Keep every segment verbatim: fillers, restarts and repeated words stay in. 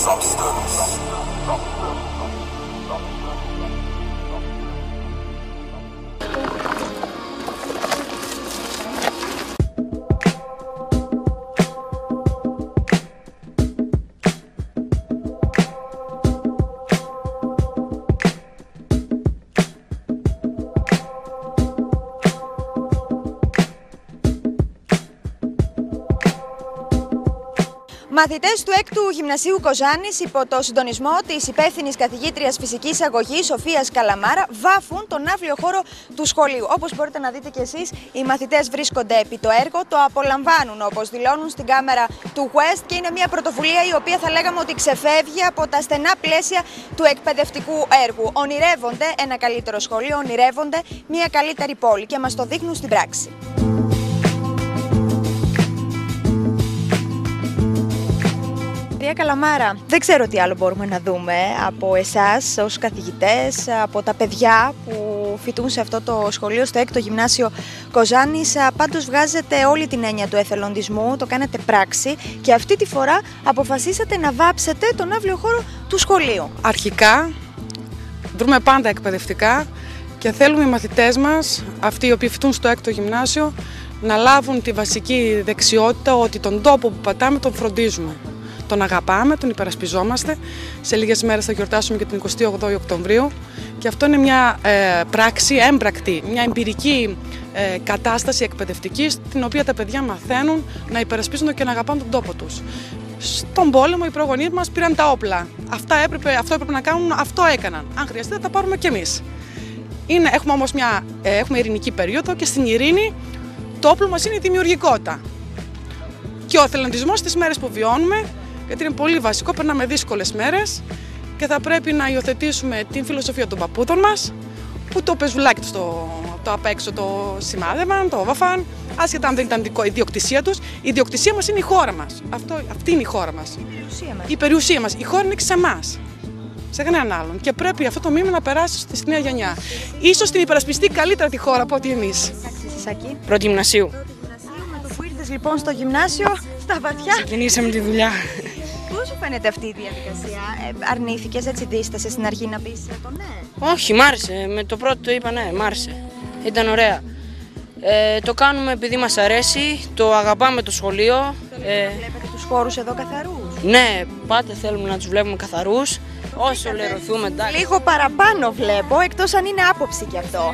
Μαθητές του έκτου Γυμνασίου Κοζάνης υπό το συντονισμό της υπεύθυνης καθηγήτριας φυσικής αγωγής Σοφίας Καλαμάρα βάφουν τον αύριο χώρο του σχολείου. Όπως μπορείτε να δείτε κι εσείς, οι μαθητές βρίσκονται επί το έργο, το απολαμβάνουν όπως δηλώνουν στην κάμερα του West και είναι μια πρωτοβουλία η οποία θα λέγαμε ότι ξεφεύγει από τα στενά πλαίσια του εκπαιδευτικού έργου. Ονειρεύονται ένα καλύτερο σχολείο, ονειρεύονται μια καλύτερη πόλη και μας το δείχνουν στην πράξη. Κυρία Καλαμάρα, δεν ξέρω τι άλλο μπορούμε να δούμε από εσάς ως καθηγητές, από τα παιδιά που φοιτούν σε αυτό το σχολείο, στο έκτο Γυμνάσιο Κοζάνης. Πάντως βγάζετε όλη την έννοια του εθελοντισμού, το κάνετε πράξη και αυτή τη φορά αποφασίσατε να βάψετε τον αύριο χώρο του σχολείου. Αρχικά δρούμε πάντα εκπαιδευτικά και θέλουμε οι μαθητές μας, αυτοί οι οποίοι φοιτούν στο έκτο Γυμνάσιο, να λάβουν τη βασική δεξιότητα ότι τον τόπο που πατάμε τον φροντίζουμε. Τον αγαπάμε, τον υπερασπιζόμαστε. Σε λίγες μέρες θα γιορτάσουμε και την εικοστή όγδοη Οκτωβρίου και αυτό είναι μια ε, πράξη έμπρακτη, μια εμπειρική ε, κατάσταση εκπαιδευτική στην οποία τα παιδιά μαθαίνουν να υπερασπίζονται και να αγαπάνε τον τόπο τους. Στον πόλεμο οι προγονείς μας πήραν τα όπλα. Αυτά έπρεπε, αυτό έπρεπε να κάνουν, αυτό έκαναν. Αν χρειαστεί θα τα πάρουμε κι εμείς. Είναι, έχουμε όμως μια ε, έχουμε ειρηνική περίοδο και στην ειρήνη το όπλο μας είναι η δημιουργικότητα. Και ο εθελοντισμός στις μέρες που βιώνουμε, γιατί είναι πολύ βασικό, περνάμε δύσκολες μέρες και θα πρέπει να υιοθετήσουμε την φιλοσοφία των παππούδων μας, που το πεζουλάκι τους το, το απ' έξω το σημάδευαν, το βάφαν, άσχετα αν δεν ήταν η ιδιοκτησία τους. Η ιδιοκτησία μας είναι η χώρα μας. Αυτό, αυτή είναι η χώρα μας. Η περιουσία μας. Η περιουσία μας. Η χώρα είναι και σε εμάς. Σε κανέναν άλλον. Και πρέπει αυτό το μήνυμα να περάσει στη νέα γενιά. Ίσως την υπερασπιστεί καλύτερα τη χώρα από ότι εμείς. Πρώτη Γυμνασίου. Με το που ήρθες λοιπόν στο γυμνάσιο, στα βαθιά. Ξεκινήσαμε τη δουλειά. Πώς σου φαίνεται αυτή η διαδικασία, ε, αρνήθηκες, έτσι δίστασες στην αρχή να πεις το ναι? Όχι, μ' άρεσε. Με το πρώτο το είπα ναι, μ' άρεσε. Ήταν ωραία. Ε, το κάνουμε επειδή μας αρέσει, το αγαπάμε το σχολείο. Ε, βλέπετε τους χώρους εδώ καθαρούς? Ναι, πάντα θέλουμε να τους βλέπουμε καθαρούς. Όσο λερωθούμε, εντάξει. Λίγο παραπάνω βλέπω, εκτός αν είναι άποψη κι αυτό.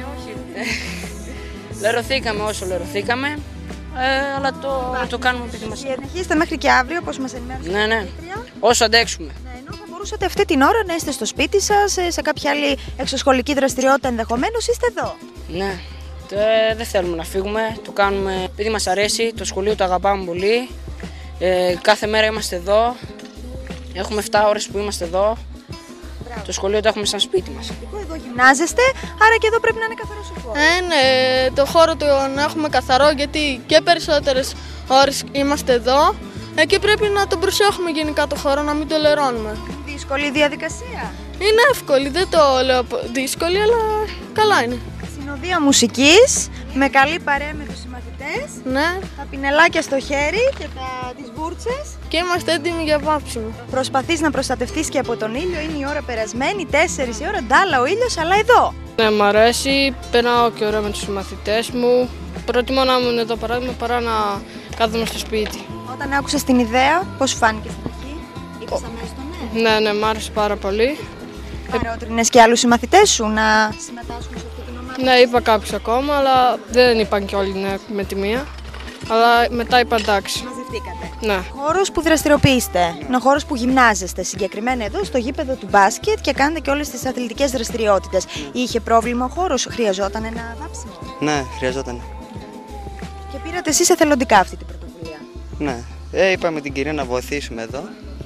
Λερωθήκαμε όσο λερωθήκαμε, ε, αλλά το, το κάνουμε επειδή μας αρέσει. Συνεχίζετε μέχρι και αύριο, όπως μας ενημέρωσε. Ναι, ναι, όσο αντέξουμε. Ναι, ενώ θα μπορούσατε αυτή την ώρα να είστε στο σπίτι σας, σε κάποια άλλη εξωσχολική δραστηριότητα ενδεχομένως, είστε εδώ. Ναι, ε, δεν θέλουμε να φύγουμε, το κάνουμε επειδή μας αρέσει, το σχολείο το αγαπάμε πολύ. Ε, κάθε μέρα είμαστε εδώ, έχουμε επτά ώρες που είμαστε εδώ. Το σχολείο το έχουμε σαν σπίτι μας. Εδώ γυμνάζεστε, άρα και εδώ πρέπει να είναι καθαρός ο χώρος. Ε, ναι, το χώρο το να έχουμε καθαρό, γιατί και περισσότερες ώρες είμαστε εδώ ε, και πρέπει να τον προσέχουμε γενικά το χώρο, να μην το λερώνουμε. Δύσκολη διαδικασία. Είναι εύκολη, δεν το λέω δύσκολη, αλλά καλά είναι. Συνοδεία μουσικής, με καλή παρέα με τους συμμαθητές, ναι. Τα πινελάκια στο χέρι και τα, τις βούρτσες. Και είμαστε έτοιμοι για βάψιμο. Προσπαθείς να προστατευτείς και από τον ήλιο, είναι η ώρα περασμένη, τέσσερις η ώρα, ντάλα ο ήλιος, αλλά εδώ. Ναι, μ' αρέσει, περνάω και ωραία με τους συμμαθητές μου. Προτιμώ να ήμουν εδώ παράδειγμα παρά να κάθομαι στο σπίτι. Όταν άκουσες την ιδέα, πώς σου φάνηκε στην αρχή? Είπες αμέσως το ναι? Ναι, ναι, μ' άρεσε πάρα πολύ. Παρότρινες και άλλους συμμαθητές σου να συμμετάσχουν σε αυτή την ομάδα? Ναι, είπα κάποιους ακόμα, αλλά δεν είπαν και όλοι ναι με τη μία. Αλλά μετά είπα εντάξει. Μαζευτήκατε. Ναι. Ο χώρος που δραστηριοποιείστε είναι ο χώρος που γυμνάζεστε, συγκεκριμένα εδώ στο γήπεδο του μπάσκετ και κάνετε και όλες τις αθλητικές δραστηριότητες. Είχε πρόβλημα ο χώρος, χρειαζόταν ένα βάψιμο? Ναι, χρειαζόταν. Και πήρατε εσείς εθελοντικά αυτή την πρωτοβουλία? Ναι, ε, είπαμε την κυρία να βοηθήσουμε εδώ.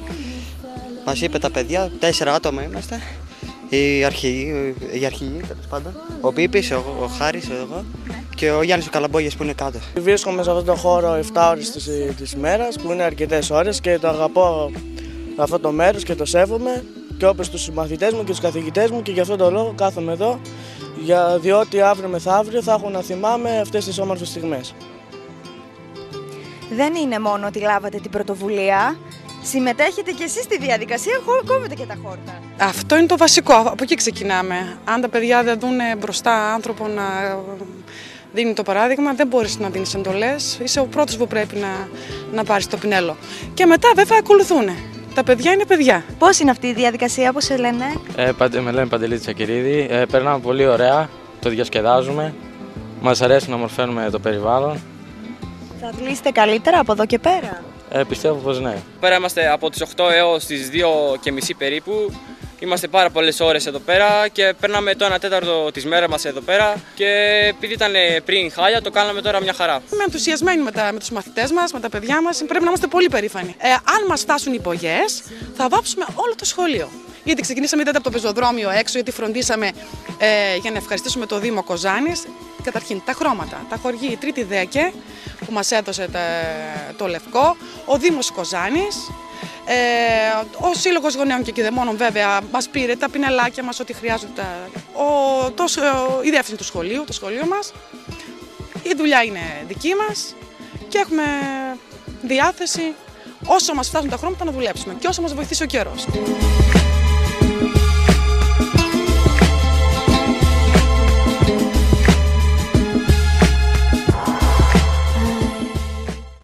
Μας είπε τα παιδιά, τέσσερα άτομα είμαστε. Οι αρχηγοί, οι αρχηγοί τέλος πάντων. Ο Πίπης, ο, ο Χάρης, εγώ και ο Γιάννης ο Καλαμπόγιας που είναι κάτω. Βρίσκομαι σε αυτόν τον χώρο επτά ώρες της, της ημέρας, που είναι αρκετές ώρες και το αγαπώ αυτό το μέρος και το σέβομαι και όπως τους συμμαθητές μου και τους καθηγητές μου και γι' αυτόν τον λόγο κάθομαι εδώ, για, διότι αύριο μεθαύριο θα έχω να θυμάμαι αυτές τις όμορφες στιγμές. Δεν είναι μόνο ότι λάβατε την πρωτοβουλία, συμμετέχετε κι εσείς στη διαδικασία, κόβετε και τα χόρτα. Αυτό είναι το βασικό, από εκεί ξεκινάμε. Αν τα παιδιά δεν δουν μπροστά άνθρωπο να δίνει το παράδειγμα, δεν μπορείς να δίνεις εντολές, είσαι ο πρώτος που πρέπει να, να πάρεις το πινέλο. Και μετά βέβαια ακολουθούν. Τα παιδιά είναι παιδιά. Πώς είναι αυτή η διαδικασία, πώς σε λένε? Ε, με λένε Παντελή Τσακυρίδη. Ε, περνάμε πολύ ωραία, το διασκεδάζουμε. Μας αρέσει να μορφαίνουμε το περιβάλλον. Θα αθλήσετε καλύτερα από εδώ και πέρα? Ε, πιστεύω πως ναι. Πέρα είμαστε από τις οκτώ έως τις δύο και μισή περίπου. Είμαστε πάρα πολλές ώρες εδώ πέρα και περνάμε το ένα τέταρτο της μέρας μας εδώ πέρα. Και επειδή ήταν πριν χάλια, το κάναμε τώρα μια χαρά. Είμαι ενθουσιασμένη με, τα, με τους μαθητές μας, με τα παιδιά μας. Πρέπει να είμαστε πολύ περήφανοι. Ε, αν μας φτάσουν υπογιές, θα βάψουμε όλο το σχολείο. Γιατί ξεκινήσαμε είτε από το πεζοδρόμιο έξω, γιατί φροντίσαμε ε, για να ευχαριστήσουμε το Δήμο Κοζάνης. Καταρχήν τα χρώματα, τα χορηγεί η Τρίτη ΔΕΚΕ που μας έδωσε τα, το λευκό, ο Δήμος Κοζάνης, ε, ο Σύλλογος Γονέων και Κηδεμόνων βέβαια μας πήρε τα πινελάκια μας, ό,τι χρειάζονται, ο, το, η διεύθυνση του σχολείου, το σχολείο μας. Η δουλειά είναι δική μας και έχουμε διάθεση όσο μας φτάσουν τα χρώματα να δουλέψουμε και όσο μας βοηθήσει ο καιρός.